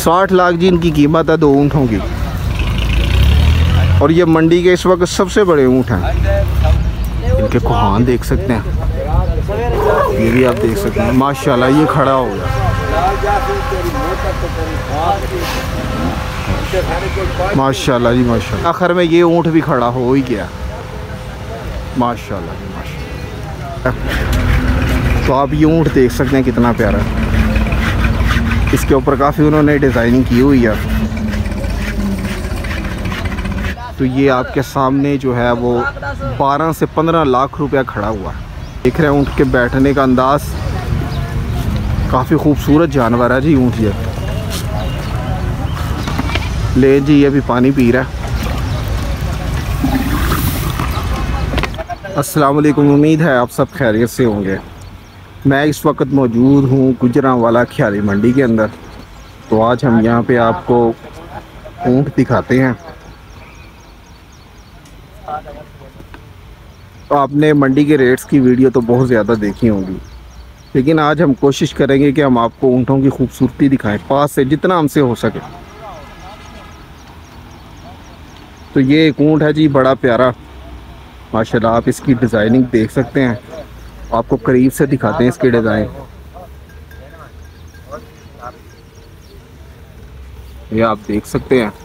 60 लाख जी इनकी कीमत है 2 ऊँटों की। और ये मंडी के इस वक्त सबसे बड़े ऊँट हैं। इनके कोहान देख सकते हैं, ये भी आप देख सकते हैं माशाल्लाह। ये खड़ा हो गया माशाल्लाह जी माशाल्लाह। आखिर में ये ऊँट भी खड़ा हो ही गया माशाल्लाह जी माशाल्लाह। तो आप ये ऊँट देख सकते हैं कितना प्यारा है। इसके ऊपर काफ़ी उन्होंने डिज़ाइनिंग की हुई है। तो ये आपके सामने जो है वो 12 से 15 लाख रुपया खड़ा हुआ है। देख रहे हैं ऊँट के बैठने का अंदाज़, काफ़ी खूबसूरत जानवर है जी ऊँट। ये ले जी, ये भी पानी पी रहा है। अस्सलाम वालेकुम, उम्मीद है आप सब खैरियत से होंगे। मैं इस वक्त मौजूद हूँ गुजरांवाला ख्याली मंडी के अंदर। तो आज हम यहाँ पे आपको ऊँट दिखाते हैं। आपने मंडी के रेट्स की वीडियो तो बहुत ज़्यादा देखी होंगी, लेकिन आज हम कोशिश करेंगे कि हम आपको ऊँटों की खूबसूरती दिखाएं पास से, जितना हमसे हो सके। तो ये एक ऊँट है जी, बड़ा प्यारा माशाल्लाह। आप इसकी डिज़ाइनिंग देख सकते हैं, आपको करीब से दिखाते हैं इसके डिज़ाइन। ये आप देख सकते हैं।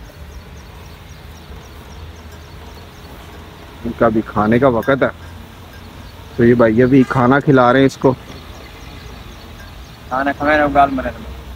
इनका भी खाने का वक़्त है, तो ये भाई अभी खाना खिला रहे हैं इसको। खाना खा गाल में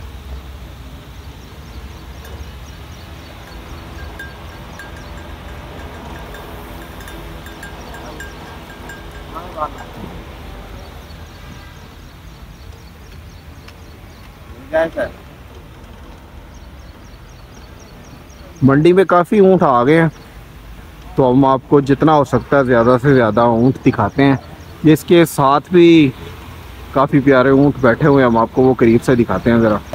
मंडी में काफ़ी ऊँट आ गए हैं, तो हम आपको जितना हो सकता है ज़्यादा से ज़्यादा ऊँट दिखाते हैं। जिसके साथ भी काफ़ी प्यारे ऊँट बैठे हुए हैं, हम आपको वो करीब से दिखाते हैं ज़रा।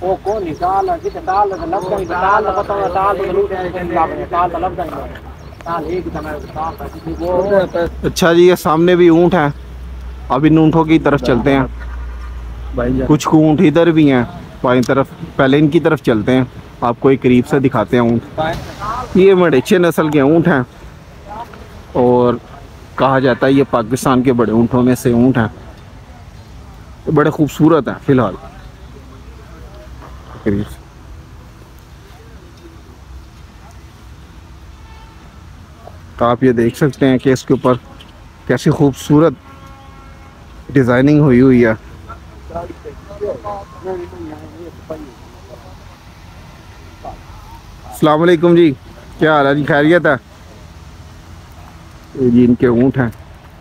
अच्छा जी, ये सामने भी ऊँट हैं। अब इन ऊँटों की तरफ चलते हैं। कुछ ऊँट इधर भी हैं बाईं तरफ, पहले इनकी तरफ चलते हैं, आपको एक करीब से दिखाते हैं ऊँट। ये मडेचे नस्ल के ऊँट हैं और कहा जाता है ये पाकिस्तान के बड़े ऊँटों में से ऊँट हैं। तो बड़े खूबसूरत हैं फ़िलहाल। तो आप ये देख सकते हैं कि इसके ऊपर कैसी खूबसूरत डिज़ाइनिंग हुई हुई है। अस्सलाम वालेकुम जी, क्या हाल है जी, खैरियत है? ये इनके ऊँट हैं।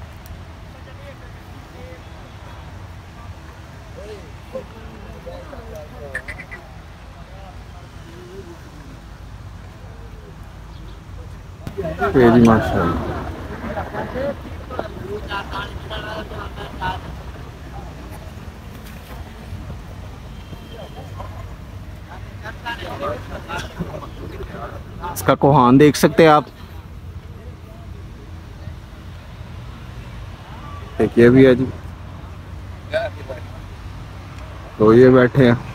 ये जी माशाल्लाह। इसका कोहान देख सकते हैं आप, देखिए भी है जी। तो ये बैठे हैं।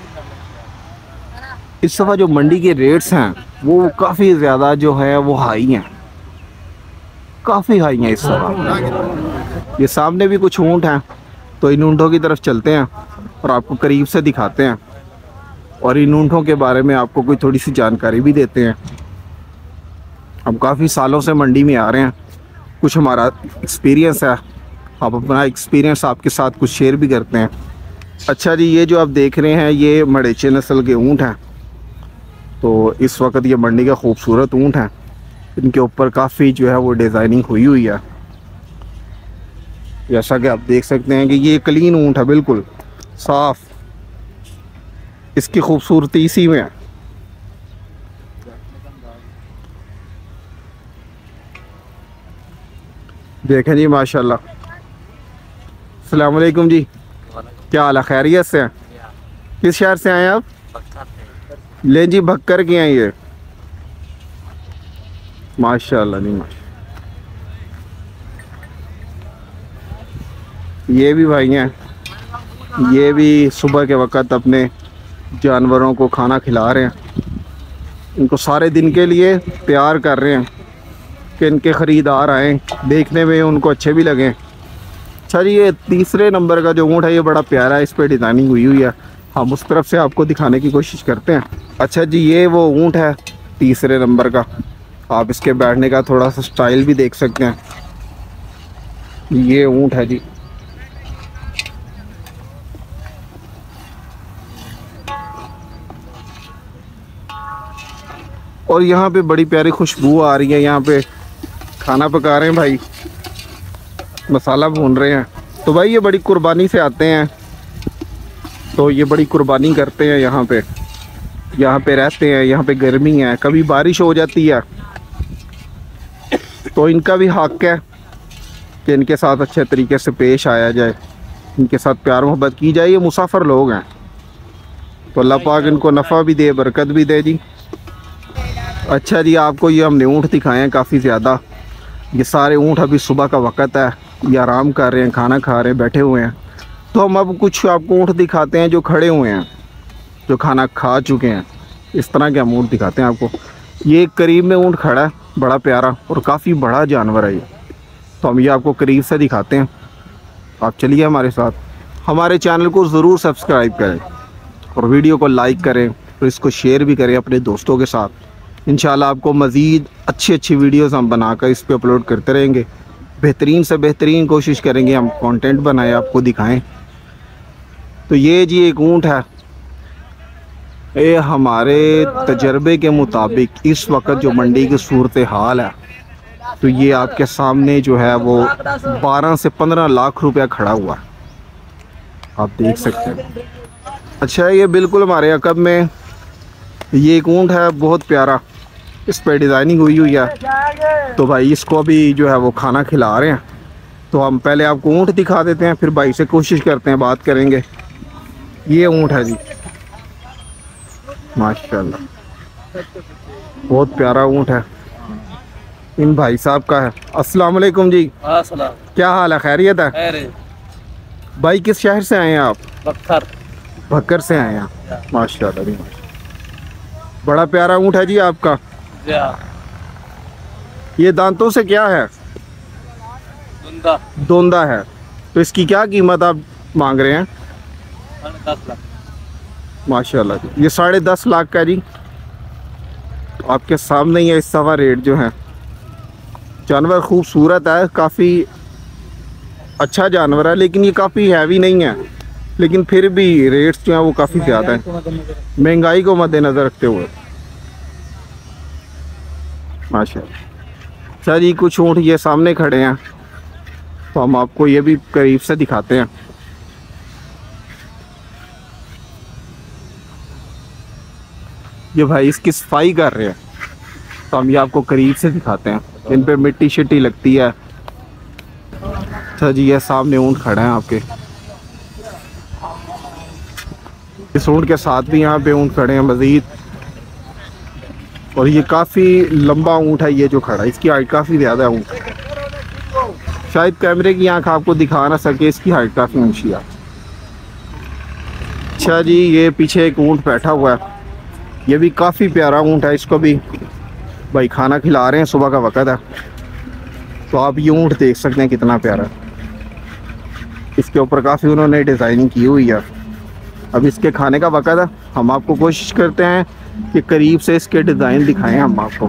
इस दफ़ा जो मंडी के रेट्स हैं वो काफ़ी ज़्यादा जो है वो हाई हैं, काफ़ी हाई हैं इस दफ़ा। ये सामने भी कुछ ऊँट हैं, तो इन ऊँटों की तरफ चलते हैं और आपको करीब से दिखाते हैं और इन ऊँटों के बारे में आपको कोई थोड़ी सी जानकारी भी देते हैं। हम काफ़ी सालों से मंडी में आ रहे हैं, कुछ हमारा एक्सपीरियंस है, आप अपना एक्सपीरियंस आपके साथ कुछ शेयर भी करते हैं। अच्छा जी, ये जो आप देख रहे हैं ये मडेचे नस्ल के ऊँट हैं। तो इस वक्त ये मंडी का खूबसूरत ऊँट हैं। इनके ऊपर काफ़ी जो है वो डिज़ाइनिंग हुई हुई है। जैसा कि आप देख सकते हैं कि ये क्लीन ऊँट है, बिल्कुल साफ़। इसकी खूबसूरती इसी में है। देखें जी माशाल्लाह। अस्सलाम वालेकुम जी, क्या हाल है, खैरियत से हैं? किस शहर से आए आप? ले जी, भक्कर के हैं ये माशाल्लाह। नहीं माशा, ये भी भाई हैं, ये भी सुबह के वक़्त अपने जानवरों को खाना खिला रहे हैं, इनको सारे दिन के लिए तैयार कर रहे हैं कि इनके ख़रीदार आएँ, देखने में उनको अच्छे भी लगें। अच्छा जी, ये तीसरे नंबर का जो ऊँट है ये बड़ा प्यारा है, इस पर डिज़ाइनिंग हुई हुई है। हम उस तरफ से आपको दिखाने की कोशिश करते हैं। अच्छा जी, ये वो ऊँट है तीसरे नंबर का। आप इसके बैठने का थोड़ा सा स्टाइल भी देख सकते हैं। ये ऊँट है जी। और यहाँ पे बड़ी प्यारी खुशबू आ रही है। यहाँ पे खाना पका रहे हैं भाई, मसाला भून रहे हैं। तो भाई ये बड़ी कुर्बानी से आते हैं, तो ये बड़ी कुर्बानी करते हैं। यहाँ पे रहते हैं। यहाँ पे गर्मी है, कभी बारिश हो जाती है, तो इनका भी हक है कि इनके साथ अच्छे तरीके से पेश आया जाए, इनके साथ प्यार मोहब्बत की जाए। ये मुसाफिर लोग हैं, तो अल्लाह पाक इनको नफ़ा भी दे, बरकत भी दे जी। अच्छा जी, आपको ये हमने ऊँट दिखाए हैं काफ़ी ज़्यादा। ये सारे ऊँट अभी सुबह का वक़्त है, ये आराम कर रहे हैं, खाना खा रहे हैं, बैठे हुए हैं। तो हम अब कुछ आपको ऊँट दिखाते हैं जो खड़े हुए हैं, जो खाना खा चुके हैं। इस तरह के हम ऊँट दिखाते हैं आपको। ये करीब में ऊँट खड़ा है, बड़ा प्यारा और काफ़ी बड़ा जानवर है ये। तो हम ये आपको करीब से दिखाते हैं। आप चलिए हमारे साथ। हमारे चैनल को ज़रूर सब्सक्राइब करें और वीडियो को लाइक करें और इसको शेयर भी करें अपने दोस्तों के साथ। इंशाल्लाह आपको मज़ीद अच्छी वीडियोस हम बनाकर इस पे अपलोड करते रहेंगे। बेहतरीन से बेहतरीन कोशिश करेंगे हम कंटेंट बनाएं, आपको दिखाएं। तो ये जी एक ऊँट है। ये हमारे तजर्बे के मुताबिक इस वक्त जो मंडी की सूरत हाल है, तो ये आपके सामने जो है वो 12 से 15 लाख रुपया खड़ा हुआ है, आप देख सकते हैं। अच्छा, ये बिल्कुल हमारे अकब में ये एक ऊँट है, बहुत प्यारा, इस पर डिज़ाइनिंग हुई हुई है। तो भाई इसको अभी जो है वो खाना खिला रहे हैं। तो हम पहले आपको ऊँट दिखा देते हैं, फिर भाई से कोशिश करते हैं, बात करेंगे। ये ऊँट है जी, माशाल्लाह बहुत प्यारा ऊँट है, इन भाई साहब का है। अस्सलाम वालेकुम जी। क्या हाल है, खैरियत है? भाई किस शहर से आए हैं आप? भक्कर से आए हैं। माशाल्लाह जी, बड़ा प्यारा ऊँट है जी आपका। ये दांतों से क्या है? दोंदा है। तो इसकी क्या कीमत आप मांग रहे हैं? 10 लाख। माशाल्लाह जी, ये 10.5 लाख का जी। आपके सामने ही है इस सवा रेट जो है। जानवर खूबसूरत है, काफ़ी अच्छा जानवर है, लेकिन ये काफ़ी हैवी नहीं है, लेकिन फिर भी रेट्स जो हैं वो काफ़ी ज़्यादा हैं, महंगाई को मद्देनज़र रखते हुए। माशाल्लाह। सर जी, कुछ ऊँट ये सामने खड़े हैं, तो हम आपको ये भी करीब से दिखाते हैं। ये भाई इसकी सफाई कर रहे हैं, तो हम ये आपको करीब से दिखाते हैं। इन पे मिट्टी शिट्टी लगती है। अच्छा जी, ये सामने ऊँट खड़ा है आपके। इस ऊँट के साथ भी यहाँ पे ऊँट खड़े हैं मज़ीद। और ये काफ़ी लंबा ऊँट है, ये जो खड़ा है, इसकी हाइट काफ़ी ज़्यादा है ऊँट। शायद कैमरे की आँख आपको दिखा ना सके, इसकी हाइट काफ़ी ऊँची है। अच्छा जी, ये पीछे एक ऊँट बैठा हुआ है, ये भी काफ़ी प्यारा ऊँट है। इसको भी भाई खाना खिला रहे हैं, सुबह का वक़्त है। तो आप ये ऊँट देख सकते हैं कितना प्यारा है। इसके ऊपर काफ़ी उन्होंने डिज़ाइनिंग की हुई है। अब इसके खाने का वक़्त है, हम आपको कोशिश करते हैं कि करीब से इसके डिज़ाइन दिखाएं हम आपको।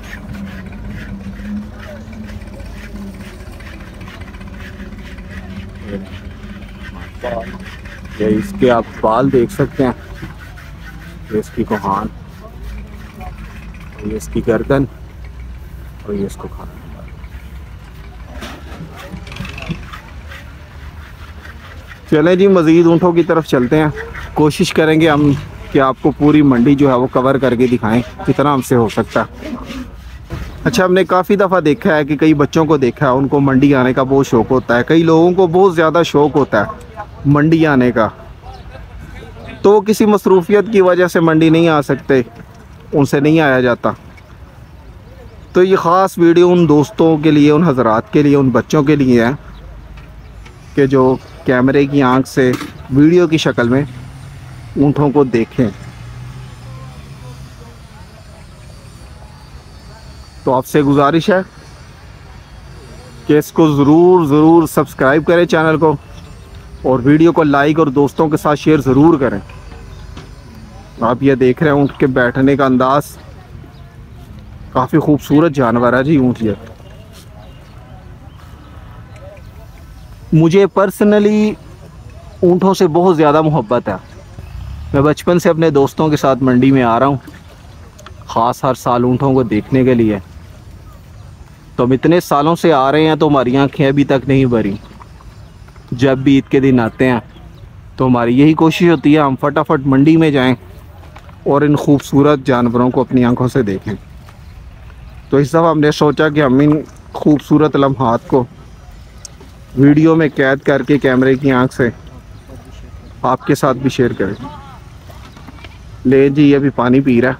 ये इसके आप बाल देख सकते हैं, ये इसकी कोहान, ये इसकी गर्दन और ये इसको खाना। चलें जी, मज़ीद ऊँटों की तरफ चलते हैं। कोशिश करेंगे हम कि आपको पूरी मंडी जो है वो कवर करके दिखाएं, जितना हमसे हो सकता है। अच्छा, हमने काफ़ी दफ़ा देखा है कि कई बच्चों को देखा है, उनको मंडी आने का बहुत शौक़ होता है। कई लोगों को बहुत ज़्यादा शौक़ होता है मंडी आने का, तो किसी मसरूफियत की वजह से मंडी नहीं आ सकते, उनसे नहीं आया जाता। तो ये ख़ास वीडियो उन दोस्तों के लिए, उन हज़रात के लिए, उन बच्चों के लिए है कि जो कैमरे की आंख से वीडियो की शक्ल में ऊँटों को देखें। तो आपसे गुजारिश है कि इसको ज़रूर सब्सक्राइब करें चैनल को, और वीडियो को लाइक और दोस्तों के साथ शेयर ज़रूर करें। आप ये देख रहे हैं ऊँट के बैठने का अंदाज़, काफ़ी खूबसूरत जानवर है जी ऊँट। ये मुझे पर्सनली ऊँटों से बहुत ज़्यादा मोहब्बत है। मैं बचपन से अपने दोस्तों के साथ मंडी में आ रहा हूँ, ख़ास हर साल ऊँटों को देखने के लिए। तो हम इतने सालों से आ रहे हैं तो हमारी आँखें अभी तक नहीं भरी। जब भी ईद के दिन आते हैं तो हमारी यही कोशिश होती है हम फटाफट मंडी में जाएं और इन खूबसूरत जानवरों को अपनी आंखों से देखें। तो इस दफ़ा हमने सोचा कि हम इन खूबसूरत लम्हात को वीडियो में कैद करके कैमरे की आंख से आपके साथ भी शेयर करें। ले जी, ये भी पानी पी रहा है।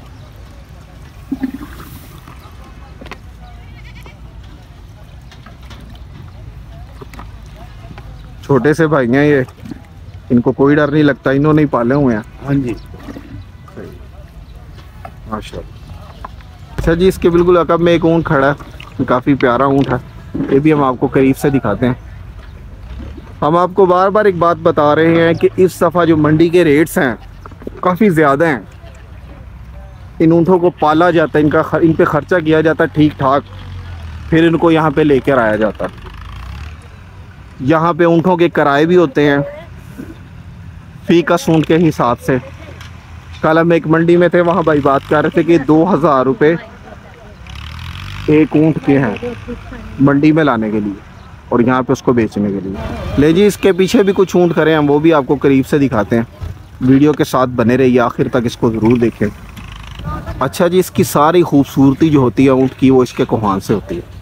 छोटे से भाई हैं ये, इनको कोई डर नहीं लगता, इन्होंने ही पाले हुए हैं। हाँ जी, माशाल्लाह। अच्छा जी, इसके बिल्कुल अकब में एक ऊँट खड़ा है, काफ़ी प्यारा ऊँट है। ये भी हम आपको करीब से दिखाते हैं। हम आपको बार बार एक बात बता रहे हैं कि इस दफ़ा जो मंडी के रेट्स हैं काफ़ी ज़्यादा हैं। इन ऊँटों को पाला जाता है, इन पे ख़र्चा किया जाता है ठीक ठाक, फिर इनको यहाँ पे लेकर आया जाता है। यहाँ पे ऊँटों के किराए भी होते हैं फी का ऊँट के हिसाब से। कल हम एक मंडी में थे, वहाँ भाई बात कर रहे थे कि 2000 रुपये एक ऊँट के हैं मंडी में लाने के लिए और यहाँ पे उसको बेचने के लिए। ले जी, इसके पीछे भी कुछ ऊँट खड़े हैं, हम वो भी आपको करीब से दिखाते हैं। वीडियो के साथ बने रहिए, आखिर तक इसको ज़रूर देखें। अच्छा जी, इसकी सारी खूबसूरती जो होती है ऊँट की, वो इसके कोहान से होती है।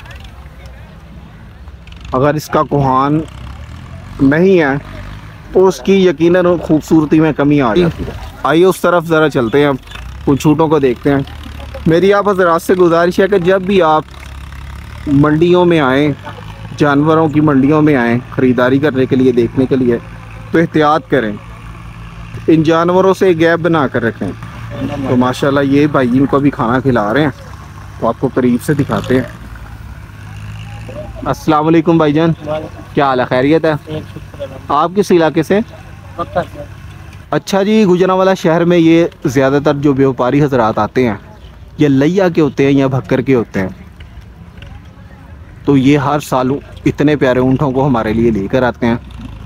अगर इसका कोहान नहीं है तो उसकी यकीनन खूबसूरती में कमी आ जाती है। आइए उस तरफ ज़रा चलते हैं, अब कुछ ऊँटों को देखते हैं। मेरी आप हज़रात से गुजारिश है कि जब भी आप मंडियों में आएँ, जानवरों की मंडियों में आएँ ख़रीदारी करने के लिए, देखने के लिए, तो एहतियात करें, इन जानवरों से गैप बना कर रखें। तो माशाल्लाह ये भाई इनको भी खाना खिला रहे हैं, तो आपको करीब से दिखाते हैं। अस्सलाम वालेकुम भाईजान, क्या हाल है, खैरियत है? आप किस इलाके से? अच्छा जी, गुजरांवाला शहर में ये ज़्यादातर जो व्यापारी हजरात आते हैं ये लैया के होते हैं या भक्कर के होते हैं। तो ये हर साल इतने प्यारे ऊँटों को हमारे लिए लेकर आते हैं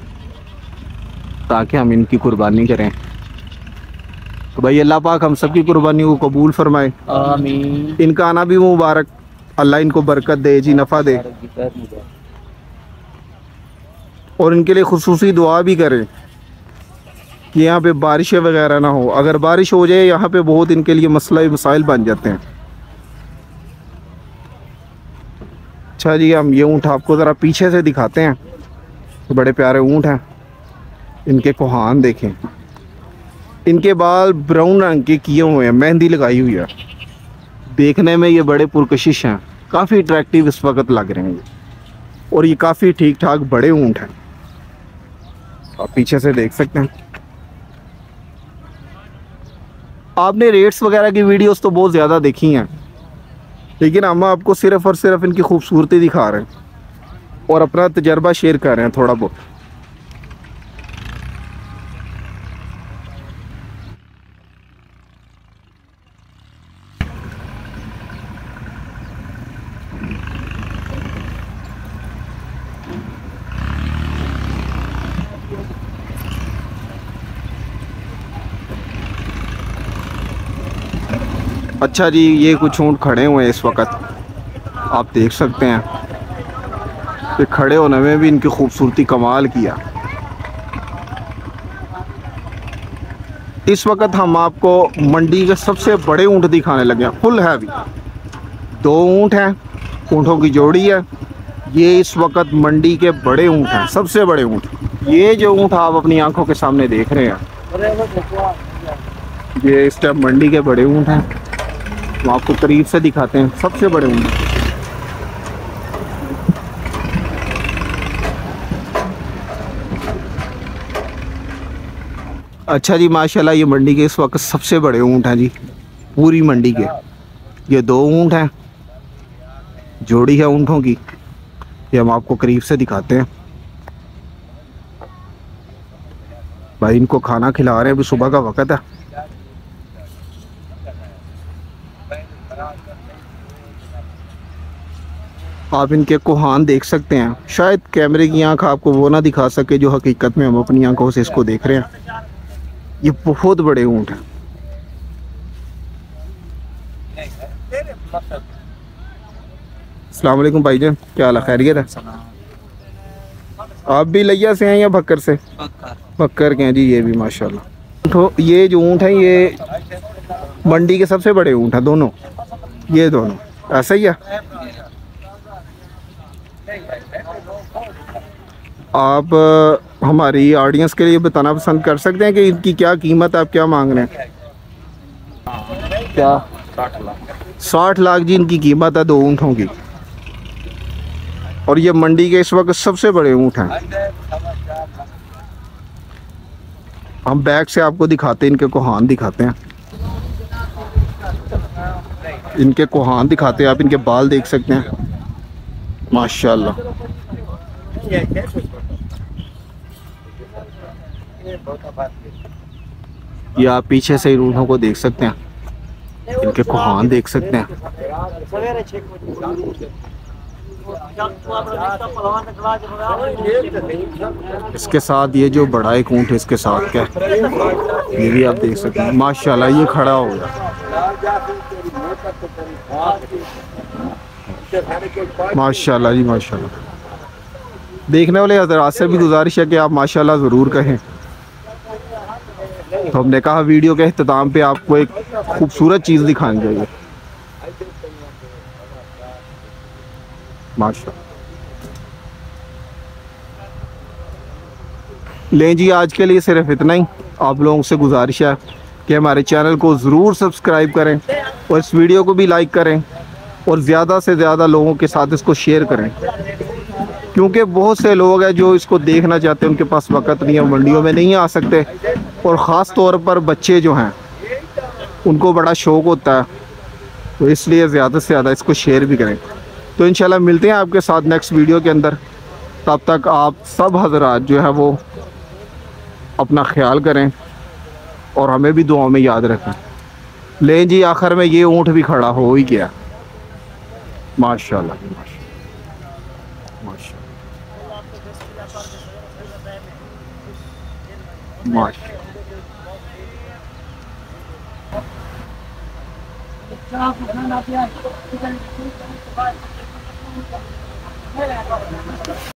ताकि हम इनकी कुर्बानी करें। तो भाई अल्लाह पाक हम सब की कुर्बानी को कबूल फरमाए, आमीन। इनका आना भी मुबारक, अल्लाह इनको बरकत दे जी, नफ़ा दे, और इनके लिए खुसूसी दुआ भी करें कि यहाँ पे बारिशें वगैरह ना हो। अगर बारिश हो जाए यहाँ पे बहुत इनके लिए मसाइल बन जाते हैं। अच्छा जी, हम ये ऊँट आपको ज़रा पीछे से दिखाते हैं। तो बड़े प्यारे ऊँट हैं, इनके कोहान देखें, इनके बाल ब्राउन रंग के किए हुए हैं, मेहंदी लगाई हुई है। देखने में ये बड़े पुरकशिश हैं, काफ़ी अट्रैक्टिव इस वक्त लग रहे हैं ये, और ये काफ़ी ठीक ठाक बड़े ऊँट हैं, आप पीछे से देख सकते हैं। आपने रेट्स वगैरह की वीडियोस तो बहुत ज़्यादा देखी हैं, लेकिन हम आपको सिर्फ़ और सिर्फ इनकी खूबसूरती दिखा रहे हैं और अपना तजर्बा शेयर कर रहे हैं थोड़ा बहुत। अच्छा जी, ये कुछ ऊँट खड़े हुए हैं इस वक्त, आप देख सकते हैं कि खड़े होने में भी इनकी खूबसूरती कमाल किया। इस वक्त हम आपको मंडी के सबसे बड़े ऊँट दिखाने लगे हैं, फुल हैवी। 2 ऊँट हैं, ऊँटों की जोड़ी है। ये इस वक्त मंडी के बड़े ऊँट हैं, सबसे बड़े ऊँट। ये जो ऊँट आप अपनी आंखों के सामने देख रहे हैं, ये इस टाइम मंडी के बड़े ऊँट हैं। तो आपको करीब से दिखाते हैं, सबसे बड़े ऊँट। अच्छा जी, माशाल्लाह ये मंडी के इस वक्त सबसे बड़े ऊँट हैं जी, पूरी मंडी के। ये 2 ऊँट हैं, जोड़ी है ऊँटों की। ये हम आपको करीब से दिखाते हैं। भाई इनको खाना खिला रहे हैं, अभी सुबह का वक्त है। आप इनके कोहान देख सकते हैं। शायद कैमरे की आंख आपको वो ना दिखा सके जो हकीकत में हम अपनी आंखों से इसको देख रहे हैं। ये बहुत बड़े ऊँट हैं। अस्सलाम वालेकुम भाईजान, क्या हाल है? खैरियत है? आप भी लिया से हैं या भक्कर से? भक्कर के हैं जी ये भी माशाल्लाह। तो ये जो ऊँट हैं ये मंडी के सबसे बड़े ऊँट हैं दोनों, ये दोनों। ऐसा ही है। आप हमारी ऑडियंस के लिए बताना पसंद कर सकते हैं कि इनकी क्या कीमत, आप क्या मांग रहे हैं? क्या 60 लाख जी इनकी कीमत है 2 ऊँटों की। और ये मंडी के इस वक्त सबसे बड़े ऊँट हैं। हम बैक से आपको दिखाते हैं, इनके कोहान दिखाते हैं। इनके कोहान दिखाते हैं, आप इनके बाल देख सकते हैं माशाल्लाह। ये आप पीछे से ऊँटों को देख सकते हैं, इनके कोहान देख सकते हैं। इसके साथ ये जो बड़ा एक ऊँट है इसके साथ क्या ये भी आप देख सकते हैं माशाल्लाह। ये खड़ा हो गया माशाल्लाह जी माशाल्लाह। देखने वाले हज़रात से भी गुजारिश है कि आप माशाल्लाह ज़रूर कहें। तो हमने कहा वीडियो के अख्ताम पे आपको एक खूबसूरत चीज़ दिखानी चाहिए माशाल्लाह। लें जी, आज के लिए सिर्फ इतना ही। आप लोगों से गुजारिश है कि हमारे चैनल को ज़रूर सब्सक्राइब करें और इस वीडियो को भी लाइक करें और ज़्यादा से ज़्यादा लोगों के साथ इसको शेयर करें, क्योंकि बहुत से लोग हैं जो इसको देखना चाहते हैं, उनके पास वक़्त नहीं है, मंडियों में नहीं आ सकते। और ख़ास तौर पर बच्चे जो हैं उनको बड़ा शौक़ होता है, तो इसलिए ज़्यादा से ज़्यादा इसको शेयर भी करें। तो इंशाल्लाह मिलते हैं आपके साथ नेक्स्ट वीडियो के अंदर। तब तक आप सब हज़रात जो है वो अपना ख्याल करें और हमें भी दुआओं में याद रखें। लें जी, आखिर में ये ऊँट भी खड़ा हो ही गया माशाल्लाह माशाल्लाह माशाल्लाह।